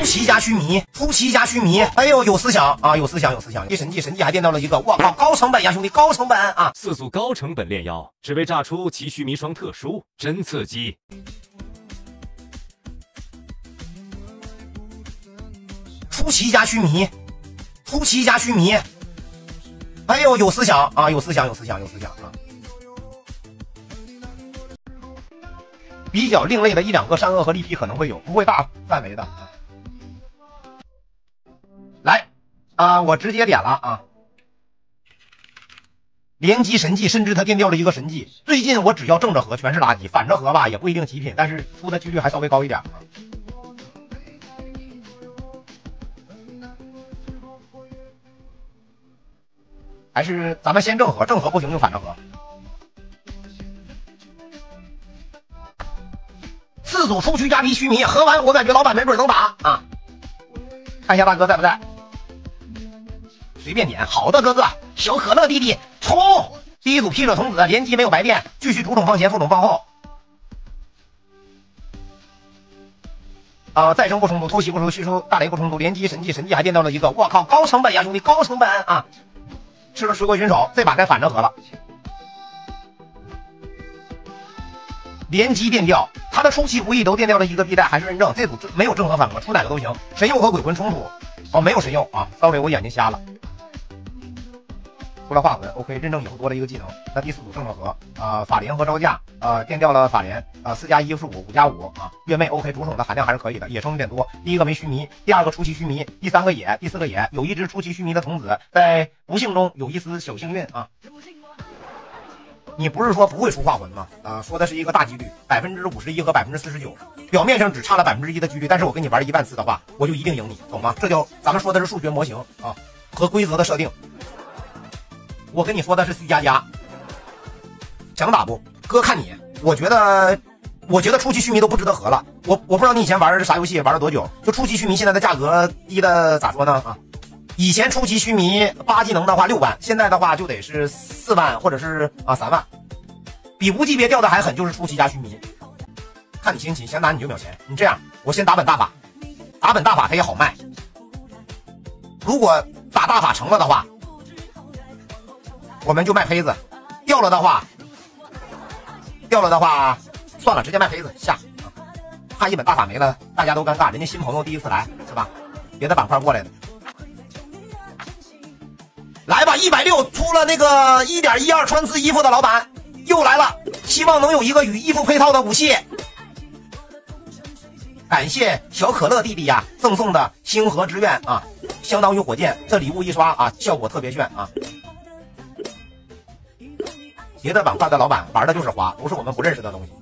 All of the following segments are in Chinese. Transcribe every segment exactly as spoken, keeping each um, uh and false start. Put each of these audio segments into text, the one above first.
出奇加须弥，出奇加须弥，哎呦，有思想啊，有思想，有思想！一神技，神技还变到了一个，我靠，高成本呀，兄弟，高成本啊！ 四组高成本炼药，只为炸出奇须弥双特殊，真刺激！ 出奇加须弥，出奇加须弥，哎呦，有思想啊，有思想，有思想，有思想啊！比较另类的一两个善恶和力劈可能会有，不会大范围的。来啊，我直接点了啊。连击神技，甚至他变掉了一个神技。最近我只要正着合全是垃圾，反着合吧也不一定极品，但是出的几率还稍微高一点。还是咱们先正合，正合不行就反着合。四组出区加皮须弥，合完我感觉老板没准能打啊！看一下大哥在不在，随便点。好的，哥哥，小可乐弟弟冲！第一组披者童子连击没有白变，继续主宠放前，副宠放后。啊、呃，再生不冲突，偷袭不出，虚收大雷不冲突，连击神技，神技还变到了一个，我靠，高成本呀，兄弟，高成本啊！吃了水果选手，这把该反着合了。连击电掉，他的出奇无意都电掉了一个必带，还是认证。这组没有正合反合，出哪个都行。神佑和鬼魂冲突，哦，没有神佑啊 ，sorry， 我眼睛瞎了。出了化魂 ，OK， 认证以后多了一个技能。那第四组正合合啊、呃，法莲和招架啊、呃，电掉了法莲啊，四加一是五，五加五啊。月妹 OK， 主宠的含量还是可以的，野生有点多。第一个没须弥，第二个出奇须弥，第三个野，第四个野，有一只出奇须弥的童子，在不幸中有一丝小幸运啊。你不是说不会出化魂吗？啊、呃，说的是一个大几率，百分之五十一和百分之四十九，表面上只差了百分之一的几率，但是我跟你玩一万次的话，我就一定赢你，懂吗？这叫咱们说的是数学模型啊和规则的设定。我跟你说的是 C 加加，想打不？哥看你，我觉得，我觉得初期须弥都不值得合了。我我不知道你以前玩的是啥游戏，玩了多久？就初期须弥现在的价格低的咋说呢？啊，以前初期须弥八技能的话六万，现在的话就得是四万或者是啊三万，比无级别掉的还狠，就是初期加须弥。看你心情，想打你就秒钱。你这样，我先打本大法，打本大法它也好卖。如果打大法成了的话，我们就卖胚子，掉了的话，掉了的话，算了，直接卖胚子下。啊、怕一本大法没了，大家都尴尬，人家新朋友第一次来是吧？别的板块过来的，来吧，一百六出了那个一点一二穿刺衣服的老板又来了，希望能有一个与衣服配套的武器。感谢小可乐弟弟呀赠送的星河之愿啊，相当于火箭，这礼物一刷啊，效果特别炫啊。别的板块的老板玩的就是花，都是我们不认识的东西。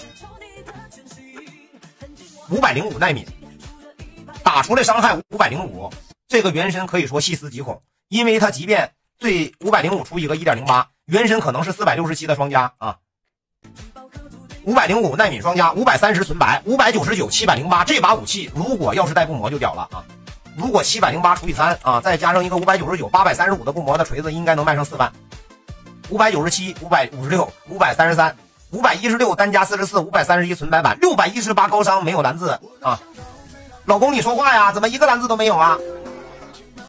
五百零五奈米，打出来伤害五百零五，这个原神可以说细思极恐，因为它即便对五百零五出一个 一点零八， 原神可能是四百六十七的双加啊。五百零五奈米双加，五百三十纯白，五百九十九，七百零八，这把武器如果要是带不磨就屌了啊！如果七百零八除以三啊，再加上一个五百九十九，八百三十五的不磨的锤子，应该能卖上四万。五百九十七，五百五十六，五百三十三，五百一十六单加四十四，五百三十一纯白版，六百一十八高伤没有蓝字啊！老公你说话呀，怎么一个蓝字都没有啊？